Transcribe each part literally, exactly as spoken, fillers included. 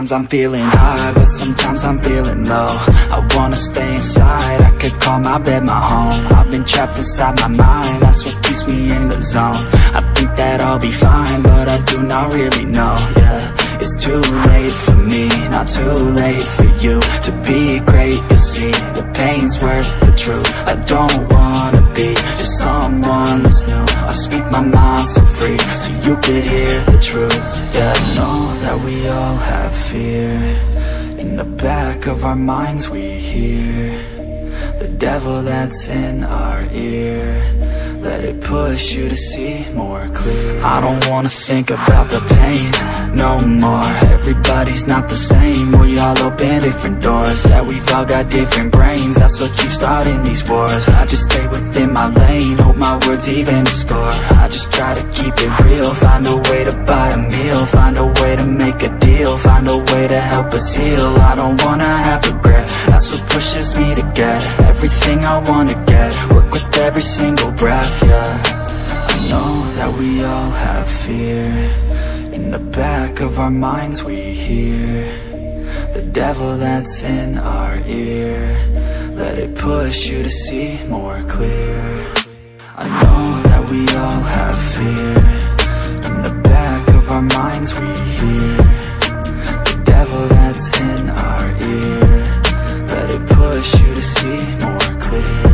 Sometimes I'm feeling high, but sometimes I'm feeling low. I wanna stay inside, I could call my bed my home. I've been trapped inside my mind, that's what keeps me in the zone. I think that I'll be fine, but I do not really know, yeah. It's too late for me, not too late for you. To be great, you'll see, the pain's worth the truth. I don't wanna be just someone that's new. I speak my mind so free, so you could hear the truth. Yeah, I know that we all have fear. In the back of our minds we hear the devil that's in our ear. Let it push you to see more clear. I don't wanna think about the pain no more. Everybody's not the same, we all open different doors. Yeah, we've all got different brains, that's what keeps starting these wars. I just stay within my lane, hope my words even a score. I just try to keep it real, find a way to buy a meal, find a way to make a deal, find a way to help us heal. I don't wanna have regret, that's what pushes me to get everything I wanna get, work with every single breath, yeah. I know that we all have fear. In the back of our minds we hear the devil that's in our ear. Let it push you to see more clear. I know that we all have fear. In the back of our minds we hear the devil that's in our ear. Let it push you to see more clear.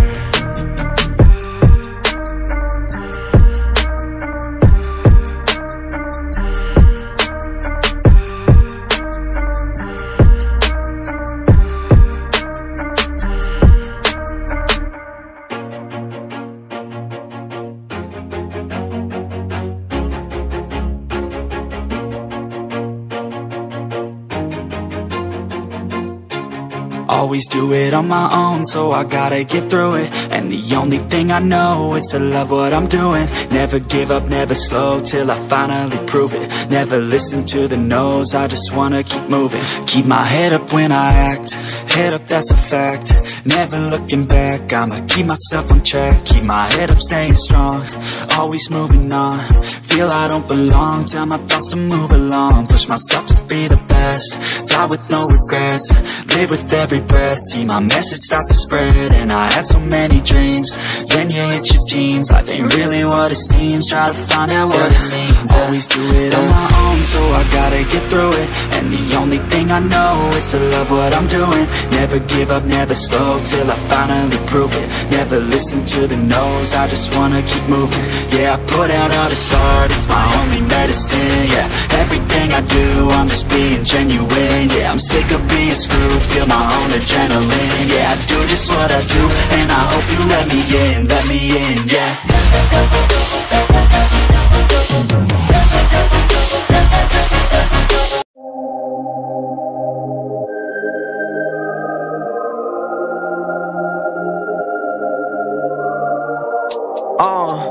Always do it on my own, so I gotta get through it. And the only thing I know is to love what I'm doing. Never give up, never slow, till I finally prove it. Never listen to the no's, I just wanna keep moving. Keep my head up when I act, head up, that's a fact. Never looking back, I'ma keep myself on track. Keep my head up, staying strong, always moving on. Feel I don't belong, tell my thoughts to move along. Push myself to be the best, die with no regrets. Live with every breath, see my message start to spread. And I had so many dreams, then you hit your teens. Life ain't really what it seems, try to find out what it means. Always do it on my own, so I gotta get through it. And the only thing I know is to love what I'm doing. Never give up, never slow, till I finally prove it. Never listen to the no's, I just wanna keep moving. Yeah, I put out all this art, it's my only medicine. Yeah, everything I do, I'm just being genuine. Yeah, I'm sick of being screwed, feel my own adrenaline. Yeah, I do just what I do, and I hope you let me in, let me in, yeah. Uh,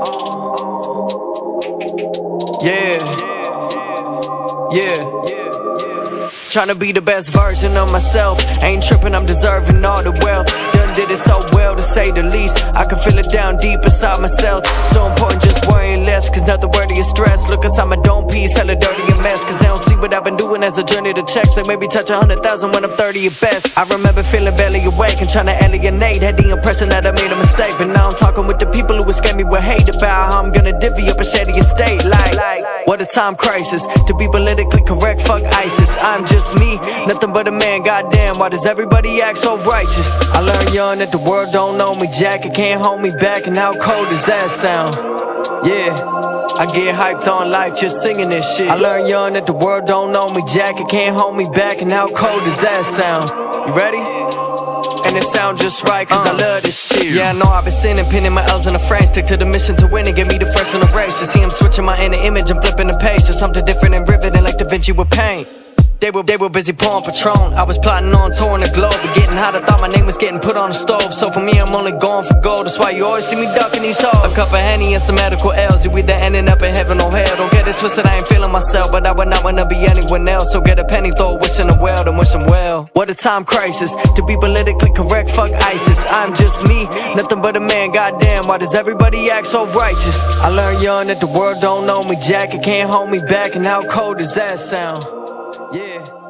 yeah, yeah. Tryna be the best version of myself. Ain't tripping, I'm deserving all the wealth. Done did it so well, to say the least. I can feel it down deep inside myself. So important, just worrying less, cause nothing worthy of stress. Look inside my dome piece, hella dirty and mess. Cause they don't see what I've been doing as a journey to checks. Like maybe touch a hundred thousand when I'm thirty at best. I remember feeling barely awake and trying to alienate. Had the impression that I made a mistake, but now I'm talking with the people who would scare me with hate about how I'm gonna divvy up a shady estate. Like, what a time crisis, to be politically correct, fuck ISIS. I'm just me, nothing but a man, goddamn, why does everybody act so righteous? I learned young that the world don't know me jack, it can't hold me back, and how cold does that sound? Yeah, I get hyped on life just singing this shit. I learned young that the world don't know me jack, it can't hold me back, and how cold does that sound? You ready? And it sounds just right, cause uh, I love this shit. Yeah, I know I've been sinning, pinning my L's in the frame. Stick to the mission to win and get me the first in the race. To see him switching my inner image and flipping the page to something different and riveting like Da Vinci with paint. They were, they were busy pouring Patron. I was plotting on touring the globe, but getting hot, I thought my name was getting put on the stove. So for me, I'm only going for gold, that's why you always see me ducking these hoes. A cup of Henny and some medical L's, you either ending up in heaven or hell. Don't get it twisted, I ain't feeling myself, but I would not wanna be anyone else. So get a penny, throw a wish in the well, then wish them well. What a time crisis, to be politically correct, fuck ISIS. I'm just me, nothing but a man, goddamn, why does everybody act so righteous? I learned young that the world don't know me jack, it can't hold me back, and how cold does that sound? Yeah.